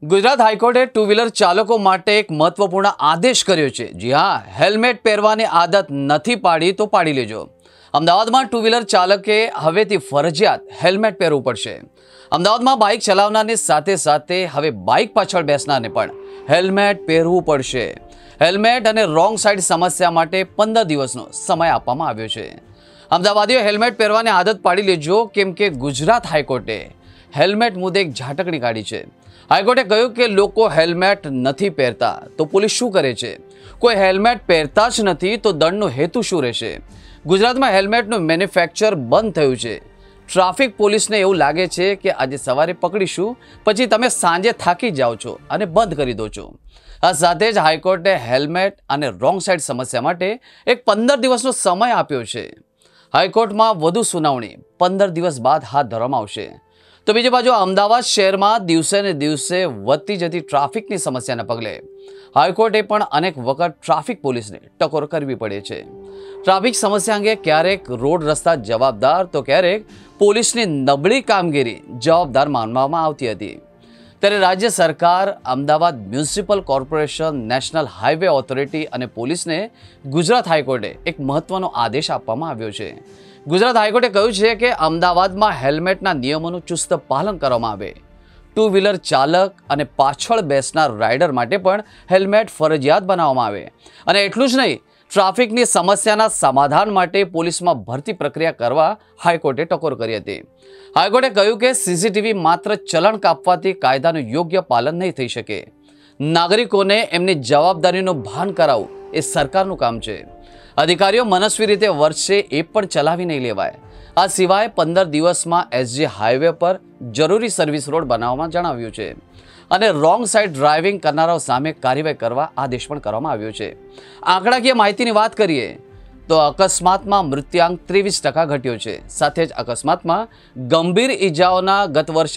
ગુજરાત હાઈકોર્ટે two wheeler ચાલકો માટે એક મહત્વપૂર્ણ આદેશ કર્યો છે। જી હા, હેલ્મેટ પહેરવાની આદત નથી પાડી તો પાડી લેજો। અમદાવાદમાં ટુ વ્હીલર ચાલકે હવેથી ફરજિયાત હેલ્મેટ પહેરવું પડશે। અમદાવાદમાં બાઇક ચલાવનારની સાથે સાથે હવે બાઇક પાછળ બેસનારને પણ હેલ્મેટ પહેરવું પડશે। હેલ્મેટ અને રોંગ સાઇડ સમસ્યા માટે 15 દિવસનો સમય આપવામાં આવ્યો છે। અમદાવાદીઓ હેલ્મેટ પહેરવાની આદત પાડી લેજો, કેમ કે ગુજરાત હાઈકોર્ટે હેલ્મેટ મુદ્દે એક ઝાટકણી કાઢી છે। હાઈકોર્ટે કહ્યું કે લોકો હેલ્મેટ નથી પહેરતા તો પોલીસ શું કરે છે? કોઈ હેલ્મેટ પહેરતા જ નથી તો દંડનો હેતુ શું રહેશે? ગુજરાતમાં હેલ્મેટનું મેન્યુફેક્ચર બંધ થયું છે। ટ્રાફિક પોલીસને એવું લાગે છે કે આજે સવારે પકડીશું, પછી તમે સાંજે થાકી જાઓ છો અને બંધ કરી દો છો। આ સાથે જ હાઈકોર્ટે હેલ્મેટ અને રોંગ સાઇડ સમસ્યા માટે એક 15 દિવસનો સમય આપ્યો છે। હાઈકોર્ટમાં વધુ સુનાવણી 15 દિવસ બાદ હાથ ધરવામાં આવશે। તો બીજી બાજુ અમદાવાદ શહેરમાં દિવસે ને દિવસે વધતી જતી ટ્રાફિકની સમસ્યાના પગલે હાઈકોર્ટે પણ અનેક વખત ટ્રાફિક પોલીસને ટકોર કરવી પડે છે। ટ્રાફિક સમસ્યા અંગે ક્યારેક રોડ રસ્તા જવાબદાર તો ક્યારેક પોલીસની નબળી કામગીરી જવાબદાર માનવામાં આવતી હતી। ત્યારે રાજ્ય સરકાર, Ahmedabad municipal corporation, national highway authority અને પોલીસને ગુજરાત હાઈકોર્ટે એક મહત્વનો આદેશ આપવામાં આવ્યો છે। ગુજરાત હાઈકોર્ટે કહ્યું છે કે અમદાવાદમાં હેલ્મેટના નિયમોનું ચુસ્ત પાલન કરવામાં આવે। ટુ વ્હીલર ચાલક અને પાછળ બેસનાર રાઇડર માટે પણ હેલ્મેટ ફરજિયાત બનાવવામાં આવે। અને એટલું જ નહીં, ટ્રાફિકની સમસ્યાના સમાધાન માટે પોલીસમાં ભરતી પ્રક્રિયા કરવા હાઈકોર્ટે ટકોર કરી હતી। હાઈકોર્ટે કહ્યું કે સીસીટીવી માત્ર ચલણ કાપવાથી કાયદાનું યોગ્ય પાલન નહીં થઈ શકે। નાગરિકોને એમની જવાબદારીનું ભાન કરાવવું એ સરકારનું કામ છે। અધિકારીઓ મનસ્વી રીતે વર્તશે એ પણ ચલાવી નહીં લેવાય। આ સિવાય 15 દિવસમાં એસજી હાઈવે પર જરૂરી સર્વિસ રોડ બનાવવામાં જણાવ્યું છે અને રોંગ સાઇડ ડ્રાઇવિંગ કરનારાઓ સામે કાર્યવાહી કરવા આદેશ પણ કરવામાં આવ્યો છે। આંકડાકીય માહિતીની વાત કરીએ તો અકસ્માતમાં મૃત્યુઆંક 23% ઘટ્યો છે। સાથે જ અકસ્માતમાં ગંભીર ઈજાઓના ગત વર્ષે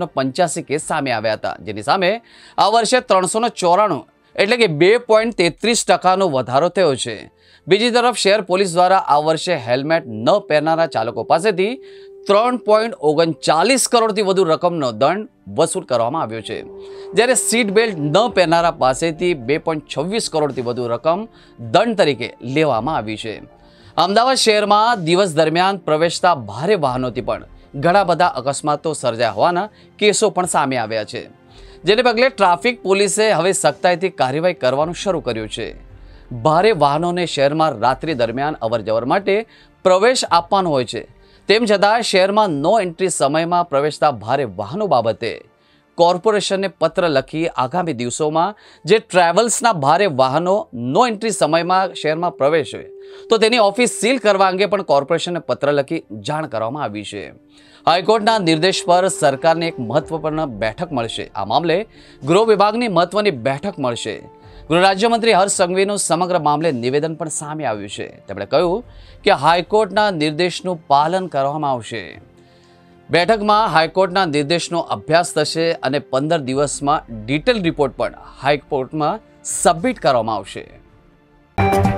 385 કેસ સામે આવ્યા હતા, જેની સામે આ વર્ષે 394 એટલે કે 2.33%નો વધારો થયો છે। બીજી તરફ શહેર પોલીસ દ્વારા આ વર્ષે હેલ્મેટ ન પહેરનારા ચાલકો પાસેથી 3.39 કરોડથી વધુ રકમનો દંડ વસૂલ કરવામાં આવ્યો છે, જ્યારે સીટ બેલ્ટ ન પહેરનારા પાસેથી 2.26 કરોડથી વધુ રકમ દંડ તરીકે લેવામાં આવી છે। અમદાવાદ શહેરમાં દિવસ દરમિયાન પ્રવેશતા ભારે વાહનોથી પણ ઘણા બધા અકસ્માતો સર્જાયા હોવાના કેસો પણ સામે આવ્યા છે, જેને પગલે ટ્રાફિક પોલીસે હવે સખ્તાઈથી કાર્યવાહી કરવાનું શરૂ કર્યું છે। ભારે વાહનોને શહેરમાં રાત્રિ દરમિયાન અવરજવર માટે પ્રવેશ આપવાનો હોય છે, તેમ છતાં શહેરમાં નો એન્ટ્રી સમયમાં પ્રવેશતા ભારે વાહનો બાબતે કોર્પોરેશનને પત્ર લખી આગામી દિવસોમાં જે ટ્રાવેલ્સના ભારે વાહનો નો એન્ટ્રી સમયમાં શહેરમાં પ્રવેશે તો તેની ઓફિસ સીલ કરવા અંગે પણ કોર્પોરેશનને પત્ર લખી જાણ કરવામાં આવી છે। હાઈકોર્ટના નિર્દેશ પર સરકારને એક મહત્વપૂર્ણ બેઠક મળશે। આ મામલે ગૃહ વિભાગની મહત્વની બેઠક મળશે। ગૃહ રાજ્યમંત્રી હર્ષ સંઘવીનું સમગ્ર મામલે નિવેદન પણ સામે આવ્યું છે। તેમણે કહ્યું કે હાઈકોર્ટના નિર્દેશનું પાલન કરવામાં આવશે। બેઠકમાં હાઈકોર્ટના નિર્દેશનો અભ્યાસ થશે અને 15 દિવસમાં ડિટેલ રિપોર્ટ પણ હાઈકોર્ટમાં સબમિટ કરવામાં આવશે।